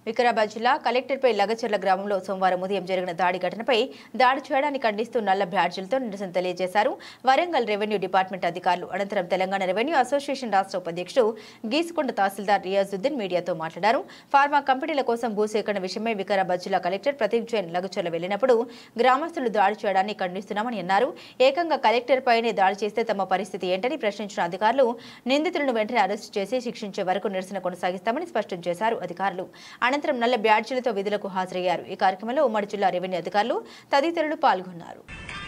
వికారాబాద్ జిల్లా కలెక్టర్పై లగచర్ల గ్రామంలో సోమవారం ఉదయం జరిగిన దాడి ఘటనపై దాడి చేయడానికి ఖండిస్తూ నల్ల బ్యాడ్జీలతో నిరసన తెలియజేశారు వరంగల్ రెవెన్యూ డిపార్ట్మెంట్ అధికారులు. అనంతరం తెలంగాణ రెవెన్యూ అసోసియేషన్ రాష్ట్ర ఉపాధ్యక్షుడు గీసుకొండ తహసీల్దార్ రియాజుద్దీన్ మీడియాతో మాట్లాడారు. ఫార్మా కంపెనీల కోసం భూసేకరణ విషయమై వికారాబాద్ జిల్లా కలెక్టర్ ప్రదీప్ జైన్ లగచర్ల వెళ్లినప్పుడు గ్రామస్తులు దాడి చేయడాన్ని ఖండిస్తున్నామని అన్నారు. ఏకంగా కలెక్టర్ పైనే దాడి చేస్తే తమ పరిస్థితి ఏంటని ప్రశ్నించిన అధికారులు నిందితులను వెంటనే అరెస్టు చేసి శిక్షించే వరకు నిరసన కొనసాగిస్తామని స్పష్టం చేశారు అధికారులు. అనంతరం నల్ల బ్యాడ్జీలతో విధులకు హాజరయ్యారు. ఈ కార్యక్రమంలో ఉమ్మడి జిల్లా రెవెన్యూ అధికారులు తదితరులు పాల్గొన్నారు.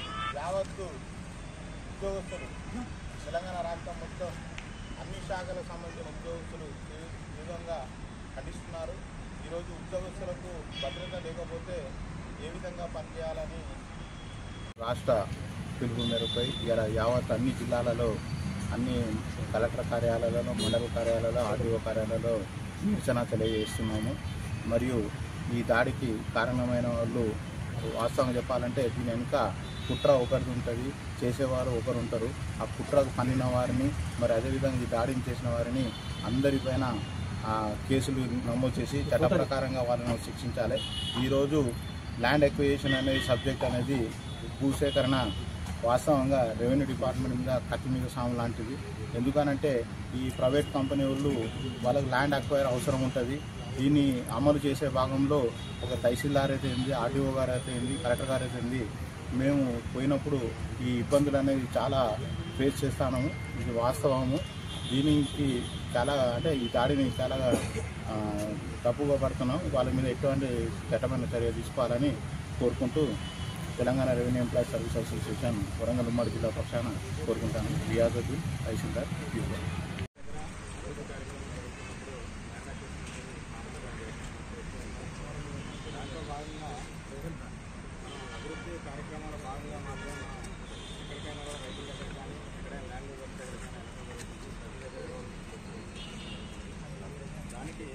తెలంగాణ రాష్ట్రం మొత్తం అన్ని శాఖలకు సంబంధించిన ఉద్యోగస్తులు విధంగా ఖండిస్తున్నారు. ఈరోజు ఉద్యోగస్తులకు భద్రత లేకపోతే ఏ విధంగా పనిచేయాలని రాష్ట్ర పిలుపు మేరపై యావత్ అన్ని జిల్లాలలో అన్ని కలెక్టర్ కార్యాలయాలలో, మండల కార్యాలయాలలో, ఆర్డీఓ కార్యాలయాలలో నిరసన తెలియజేస్తున్నాము. మరియు ఈ దాడికి కారణమైన వాళ్ళు వాస్తవంగా చెప్పాలంటే దీని వెనుక కుట్ర ఒకరిది ఉంటుంది, చేసేవారు ఒకరు ఉంటారు. ఆ కుట్రకు పన్నిన వారిని మరి అదేవిధంగా ఈ దాడిని చేసిన వారిని అందరిపైన కేసులు నమోదు చేసి చట్ట ప్రకారంగా వాళ్ళను శిక్షించాలి. ఈరోజు ల్యాండ్ ఎక్విజిషన్ అనేది సబ్జెక్ట్ అనేది భూసేకరణ వాస్తవంగా రెవెన్యూ డిపార్ట్మెంట్ మీద కత్తి మీద సాము లాంటిది. ఎందుకనంటే ఈ ప్రైవేట్ కంపెనీ వాళ్ళు వాళ్ళకి ల్యాండ్ అక్వైర్ అవసరం ఉంటుంది. దీన్ని అమలు చేసే భాగంలో ఒక తహసీల్దార్ అయితే ఏంది, ఆర్డీఓ గారు అయితే ఏంది, కలెక్టర్ గారు అయితే ఏంది, మేము పోయినప్పుడు ఈ ఇబ్బందులు అనేది చాలా ఫేస్ చేస్తాము. ఇది వాస్తవము. దీనికి చాలా అంటే ఈ దాడిని చాలా తప్పుగా పడుతున్నాం. వాళ్ళ మీద ఎటువంటి చట్టమైన చర్య తీసుకోవాలని కోరుకుంటూ Telangana revenue employees service association Warangal ఉమ్మడి జిల్లా పక్షాన కోరుకుంటాను. రియాజుద్దీన్ తహసీల్దార్.